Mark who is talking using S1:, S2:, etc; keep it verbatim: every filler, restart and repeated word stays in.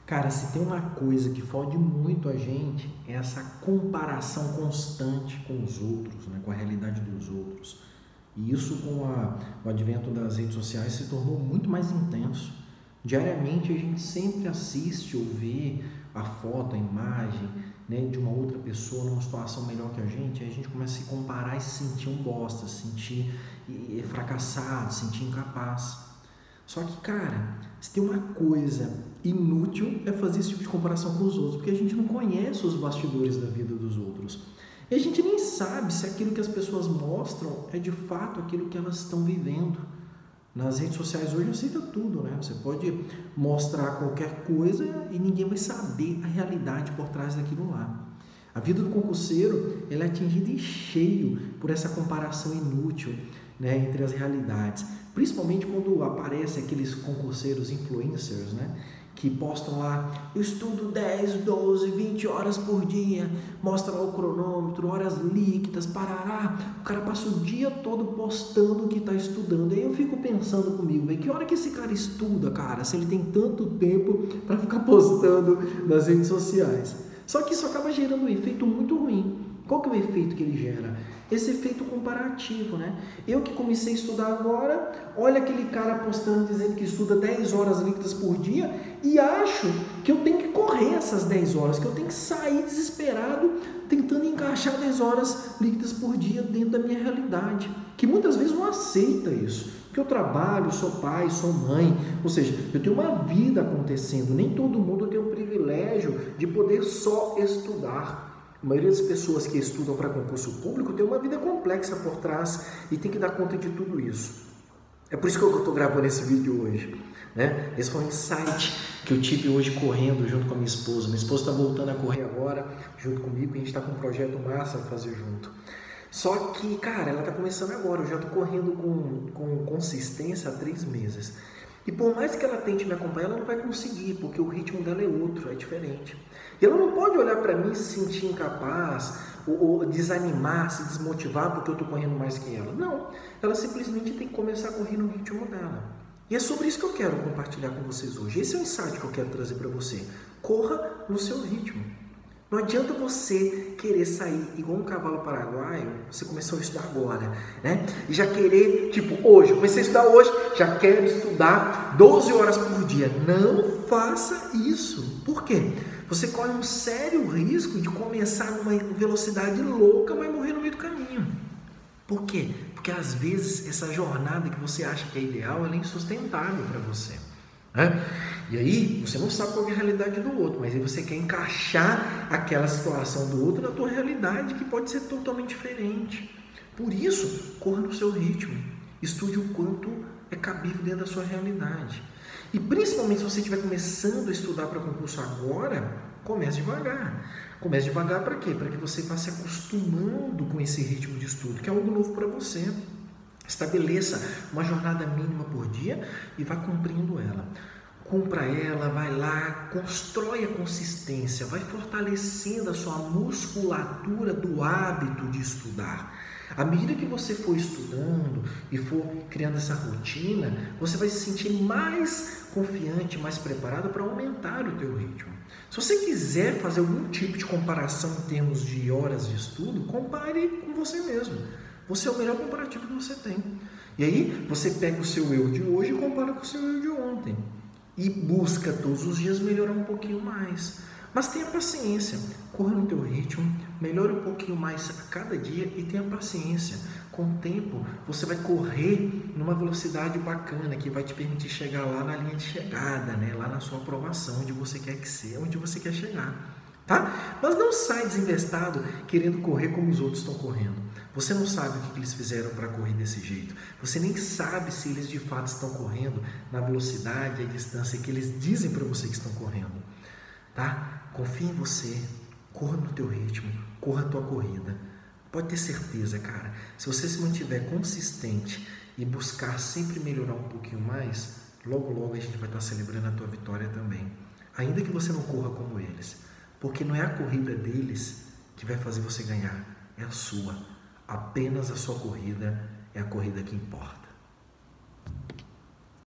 S1: Cara, se tem uma coisa que fode muito a gente, é essa comparação constante com os outros, né? Com a realidade dos outros. E isso, com a, o advento das redes sociais, se tornou muito mais intenso. Diariamente a gente sempre assiste ou vê a foto, a imagem, né, de uma outra pessoa numa situação melhor que a gente, aí a gente começa a se comparar e se sentir um bosta, se sentir fracassado, se sentir incapaz. Só que, cara, se tem uma coisa inútil é fazer esse tipo de comparação com os outros, porque a gente não conhece os bastidores da vida dos outros. E a gente nem sabe se aquilo que as pessoas mostram é de fato aquilo que elas estão vivendo. Nas redes sociais hoje aceita tudo, né? Você pode mostrar qualquer coisa e ninguém vai saber a realidade por trás daquilo lá. A vida do concurseiro, ela é atingida em cheio por essa comparação inútil, né, entre as realidades. Principalmente quando aparecem aqueles concurseiros influencers, né, que postam lá, eu estudo dez, doze, vinte horas por dia, mostra lá o cronômetro, horas líquidas, parará, o cara passa o dia todo postando o que está estudando. Aí eu fico pensando comigo, véio, que hora que esse cara estuda, cara, se ele tem tanto tempo para ficar postando nas redes sociais? Só que isso acaba gerando um efeito muito ruim. Qual que é o efeito que ele gera? Esse efeito comparativo, né? Eu que comecei a estudar agora, olha aquele cara postando dizendo que estuda dez horas líquidas por dia e acho que eu tenho que correr essas dez horas, que eu tenho que sair desesperado tentando encaixar dez horas líquidas por dia dentro da minha realidade, que muitas vezes não aceita isso. Porque eu trabalho, sou pai, sou mãe, ou seja, eu tenho uma vida acontecendo, nem todo mundo tem o privilégio de poder só estudar. A maioria das pessoas que estudam para concurso público tem uma vida complexa por trás e tem que dar conta de tudo isso. É por isso que eu estou gravando esse vídeo hoje, né? Esse foi um insight que eu tive hoje correndo junto com a minha esposa. Minha esposa está voltando a correr agora junto comigo e a gente está com um projeto massa a fazer junto. Só que, cara, ela está começando agora, eu já estou correndo com, com consistência há três meses. E por mais que ela tente me acompanhar, ela não vai conseguir, porque o ritmo dela é outro, é diferente. E ela não pode olhar para mim e se sentir incapaz, ou, ou desanimar, se desmotivar porque eu estou correndo mais que ela. Não, ela simplesmente tem que começar a correr no ritmo dela. E é sobre isso que eu quero compartilhar com vocês hoje. Esse é o insight que eu quero trazer para você. Corra no seu ritmo. Não adianta você querer sair igual um cavalo paraguaio, você começou a estudar agora, né? E já querer, tipo, hoje, comecei a estudar hoje, já quero estudar doze horas por dia. Não faça isso. Por quê? Você corre um sério risco de começar numa velocidade louca, mas morrer no meio do caminho. Por quê? Porque às vezes essa jornada que você acha que é ideal, ela é insustentável para você. Né? E aí você não sabe qual é a realidade do outro, mas aí você quer encaixar aquela situação do outro na tua realidade, que pode ser totalmente diferente. Por isso, corra no seu ritmo, estude o quanto é cabível dentro da sua realidade. E principalmente se você estiver começando a estudar para concurso agora, comece devagar. Comece devagar para quê? Para que você vá se acostumando com esse ritmo de estudo, que é algo novo para você. Estabeleça uma jornada mínima por dia e vá cumprindo ela. Cumpra ela, vai lá, constrói a consistência, vai fortalecendo a sua musculatura do hábito de estudar. À medida que você for estudando e for criando essa rotina, você vai se sentir mais confiante, mais preparado para aumentar o teu ritmo. Se você quiser fazer algum tipo de comparação em termos de horas de estudo, compare com você mesmo. Você é o melhor comparativo que você tem. E aí, você pega o seu eu de hoje e compara com o seu eu de ontem. E busca todos os dias melhorar um pouquinho mais. Mas tenha paciência. Corra no teu ritmo, melhore um pouquinho mais a cada dia e tenha paciência. Com o tempo, você vai correr numa velocidade bacana que vai te permitir chegar lá na linha de chegada, né? Lá na sua aprovação, onde você quer que seja, onde você quer chegar. Tá? Mas não sai desinvestado querendo correr como os outros estão correndo. Você não sabe o que eles fizeram para correr desse jeito. Você nem sabe se eles de fato estão correndo na velocidade e a distância que eles dizem para você que estão correndo. Tá? Confie em você, corra no teu ritmo, corra a tua corrida. Pode ter certeza, cara, se você se mantiver consistente e buscar sempre melhorar um pouquinho mais, logo logo a gente vai estar celebrando a tua vitória também. Ainda que você não corra como eles, porque não é a corrida deles que vai fazer você ganhar, é a sua. Apenas a sua corrida é a corrida que importa.